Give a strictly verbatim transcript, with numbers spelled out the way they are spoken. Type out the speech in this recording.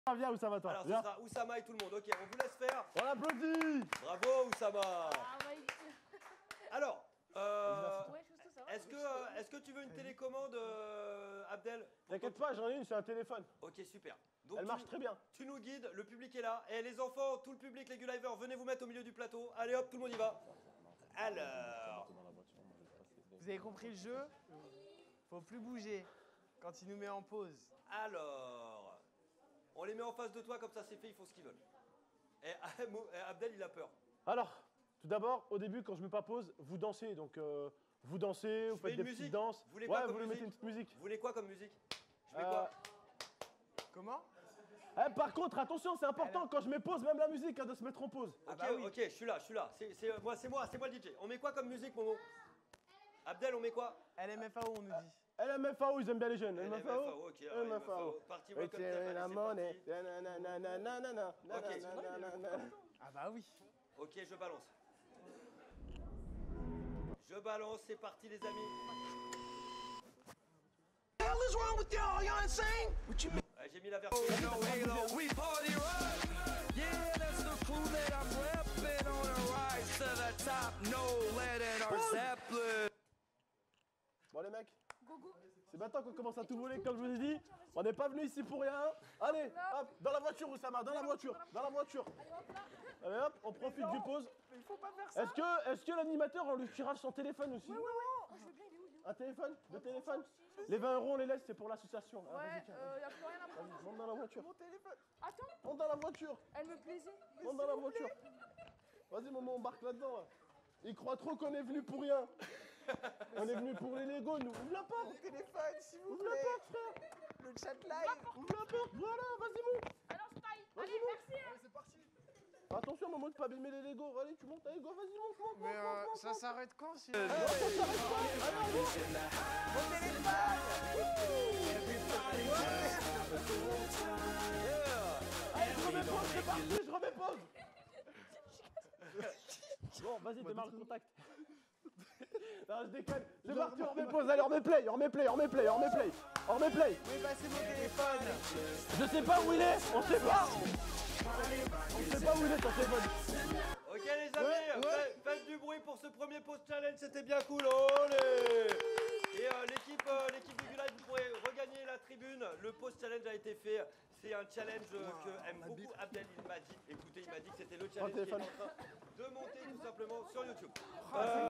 Ah, viens Oussama, toi. Alors, ce viens. sera Oussama et tout le monde. Ok, on vous laisse faire. On applaudit. Bravo, Oussama. Ah, bah, Alors, euh, ouais, Chouchou, ça va? est-ce que, euh, est-ce que tu veux une télécommande, euh, Abdel? T'inquiète pas, j'en ai une sur un téléphone. Ok, super. Donc, Elle tu- marche très bien. Tu nous guides, le public est là. Et les enfants, tout le public, les Gulivers, venez vous mettre au milieu du plateau. Allez hop, tout le monde y va. Alors, Vous avez compris le jeu? Faut plus bouger quand il nous met en pause. alors, on les met en face de toi, comme ça c'est fait, ils font ce qu'ils veulent. Et Abdel, il a peur. Alors, tout d'abord, au début, quand je mets pas pause, vous dansez. Donc, euh, vous dansez, vous Je mets faites une des musique. petites danses. Vous voulez quoi ouais, comme vous voulez musique mettre une petite musique. Vous voulez quoi comme musique? Je mets Euh, quoi? Comment? eh, par contre, attention, c'est important, quand je mets pause, même la musique, hein, de se mettre en pause. Ok, Ah bah oui. ok, je suis là, je suis là. C'est c'est, euh, moi, c'est moi, c'est moi le D J. On met quoi comme musique, Momo? Abdel, on met quoi? L M F A O, on nous dit. L M F A O, ils aiment bien les jeunes. L M F A O, L M F A O, ok, alors, L M F A O. Parti, welcome, It's allez, la c'est money. parti. Nanana, nanana, Ok. nanana. Ah bah oui. Ok, je balance. Je balance, c'est parti les amis. Ouais, j'ai mis la version. We party rock. Yeah, that's the crew that I'm repping on the rise to the top. No letting our Zeppelin. Bon les mecs, c'est maintenant qu'on commence à tout voler comme je vous ai dit. On n'est pas venu ici pour rien. Allez, hop, dans la voiture Oussama, dans la voiture, dans la voiture. Allez hop, on profite du pause. Il faut pas faire ça. Est-ce que, est-ce que l'animateur on lui tirage son téléphone aussi? Oh, je veux bien, il est où, il est où? Un téléphone? Deux téléphones? Les vingt euros on les laisse, c'est pour l'association. Ah, Ouais, vas-y, tiens, euh, y a plus rien à prendre. vas-y, monte dans la voiture. Mon téléphone. Attends, Monte dans la voiture. elle me plaisait. Monte dans la voiture. Vas-y maman, embarque là-dedans. Là. Ils croient trop qu'on est venu pour rien. On est venu pour les Legos, nous. Ouvre la porte. Mon téléphone, s'il vous Ouvre la plaît. porte, frère. Le chat live. Ouvre la porte. Voilà, vas-y, monte. Alors, je taille. Vas-y, Allez, monte. merci. Hein. C'est parti. Attention, maman, de pas abîmer les Legos. Allez, tu montes, allez, go, vas-y, monte, monte, Mais monte, euh, monte, ça monte. s'arrête quand si Ah, ça s'arrête pas. Allez, monte. Allez, je remets pause, c'est parti, je remets pause. Bon, vas-y, démarre le contact. Non, je déconne. C'est parti, on remet pause. Allez, on remet play, on remet play, on remet play, on remet play. On remet play. Oui, bah c'est mon téléphone. Je sais pas où il est, on sait pas. On sait pas où il est ton téléphone. Ok les amis, Ouais, ouais. faites, faites du bruit pour ce premier post challenge, c'était bien cool. Olé. Et euh, l'équipe euh, l'équipe du Gulay, vous pourrez regagner la tribune. Le post challenge a été fait. C'est un challenge euh, que aime beaucoup Abdel. Il m'a dit, écoutez, il m'a dit que c'était le challenge qui est en téléphone. train de monter tout simplement sur YouTube.